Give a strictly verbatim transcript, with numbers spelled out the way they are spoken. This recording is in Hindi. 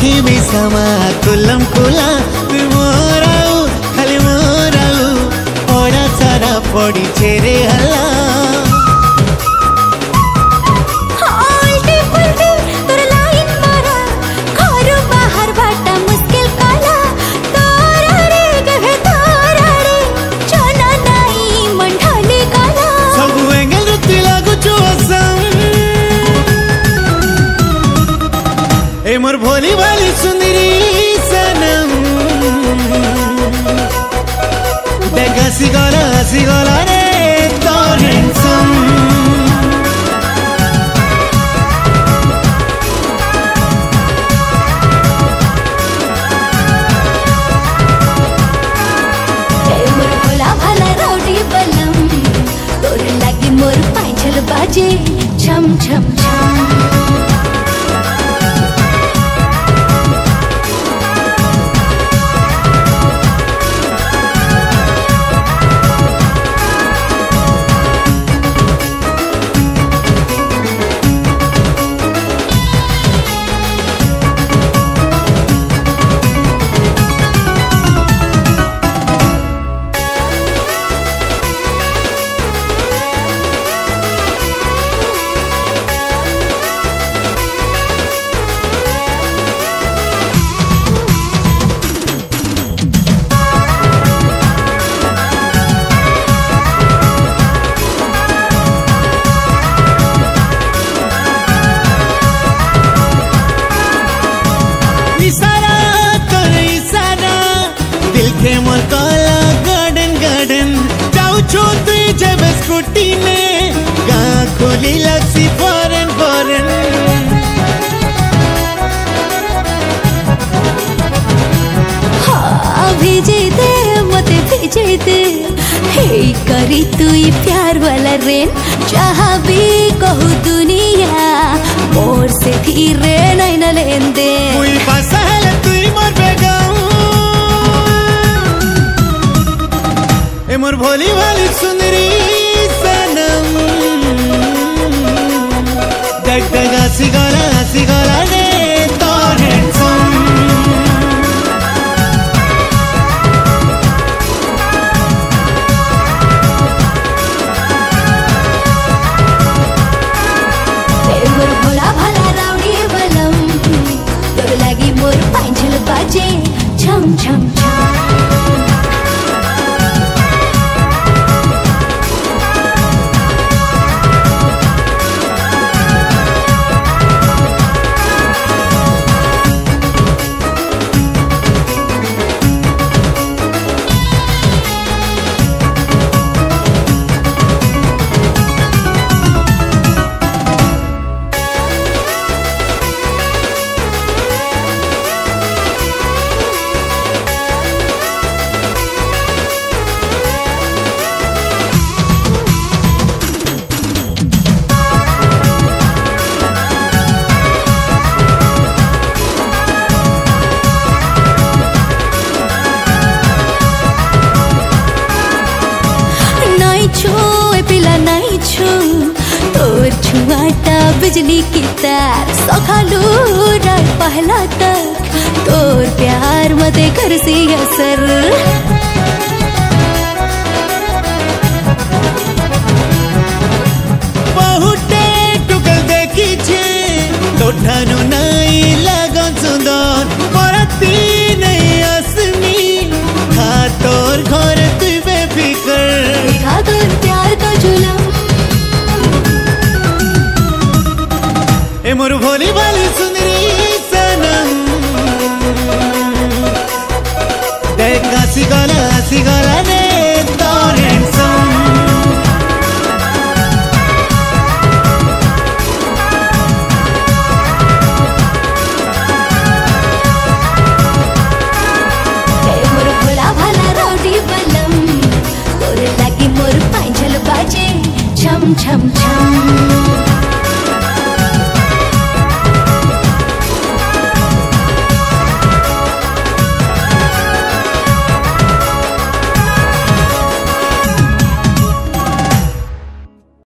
पृथ्वी समा कुलम कुला तू मोराऊ खाली मोराऊ पड़ा सारा पड़ी चेरे हला ए मोर भोली वाली सुंदरी सनम देख हसी गला हसी गला रे तोर हैंडसम ए मोर भोला भाला रौडी बलम तोर लागी मोर पांचल बाजे छम छम छम मोर काला गार्डन गार्डन जाऊ छो तुई जब स्कूटी में गा खोली लक्सी फॉरेन फॉरेन हाँ भेजे दे मते भेजे दे हे करी तुई प्यार वाला रेन जहाँ भी कहू दुनिया मोर से धीरे नहीं न लेन दे कोई पासा है तुई मोर बेगाऊ ए मोर भोली वाली सुंदरी सनम देख देख हसी गला हसी गला रे तोर हैंडसम ए मोर भोला भाला रौडी बलम तोर लागी मोर पांचल बाजे छम छम छम तोर छुआता बिजली की तार सखालू रात पहला तक तोर प्यार मते कर सी असर बहुते टुकल देखी छे लोठानु नहीं लगन सुंदर मरती नहीं असमी खा तोर घर तू बेफिकर खा तोर प्यार का जुलम ए मोर भोली वाली सुंदरी सनम देख हसी गला हसी गला रे तोर हैंडसम ए मोर भोला भाला रौडी बलम तोर लागी मोर पांचल बाजे छम छम छम